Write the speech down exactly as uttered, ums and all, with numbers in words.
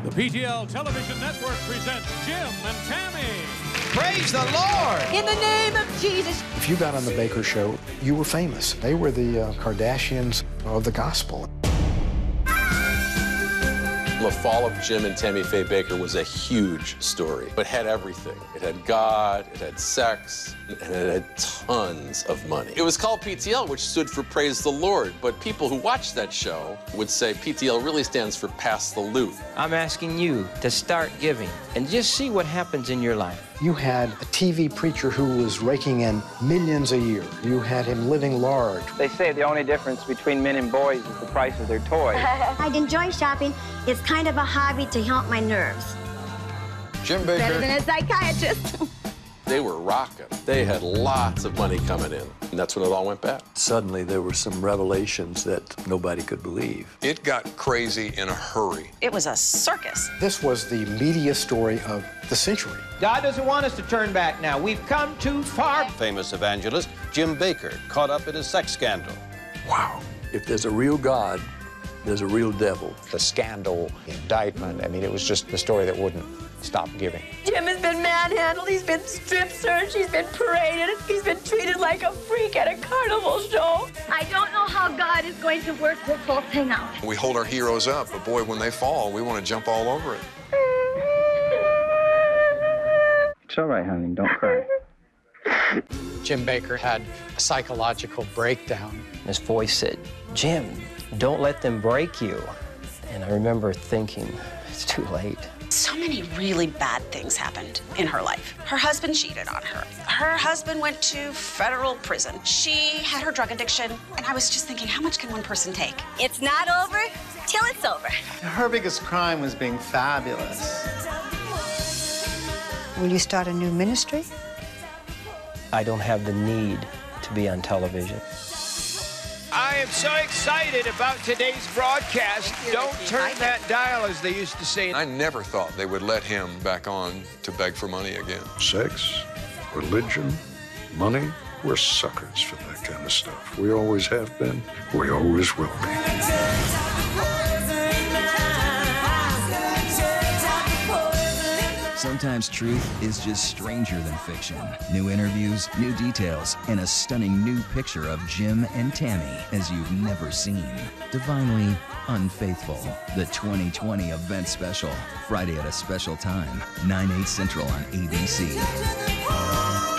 The P T L Television Network presents Jim and Tammy. Praise the Lord! In the name of Jesus. If you got on the Bakker show, you were famous. They were the uh, Kardashians of the gospel. The fall of Jim and Tammy Faye Bakker was a huge story, but had everything. It had God, it had sex, and it had tons of money. It was called P T L, which stood for Praise the Lord, but people who watched that show would say P T L really stands for Pass the Loot. I'm asking you to start giving and just see what happens in your life. You had a T V preacher who was raking in millions a year. You had him living large. They say the only difference between men and boys is the price of their toys. I'd enjoy shopping. It's kind of a hobby to help my nerves. Jim Bakker. Better than a psychiatrist. They were rocking. They had lots of money coming in, and that's when it all went bad. Suddenly, there were some revelations that nobody could believe. It got crazy in a hurry. It was a circus. This was the media story of the century. God doesn't want us to turn back now. We've come too far. Famous evangelist Jim Bakker caught up in a sex scandal. Wow. If there's a real God, there's a real devil. The scandal, the indictment, I mean, it was just the story that wouldn't stop giving. Jim has been manhandled. He's been strip searched. He's been paraded. He's been treated like a freak at a carnival show. I don't know how God is going to work this whole thing out. We hold our heroes up, but boy, when they fall, we want to jump all over it. It's all right, honey. Don't cry. Jim Bakker had a psychological breakdown. His voice said, Jim, don't let them break you. And I remember thinking, it's too late. So many really bad things happened in her life. Her husband cheated on her. Her husband went to federal prison. She had her drug addiction, and I was just thinking, how much can one person take? It's not over till it's over. Her biggest crime was being fabulous. Will you start a new ministry? I don't have the need to be on television. I am so excited about today's broadcast. Don't turn that dial, as they used to say. I never thought they would let him back on to beg for money again. Sex, religion, money, we're suckers for that kind of stuff. We always have been, we always will be. Sometimes truth is just stranger than fiction. New interviews, new details, and a stunning new picture of Jim and Tammy as you've never seen. Divinely Unfaithful, the twenty twenty event special. Friday at a special time, nine, eight Central on A B C.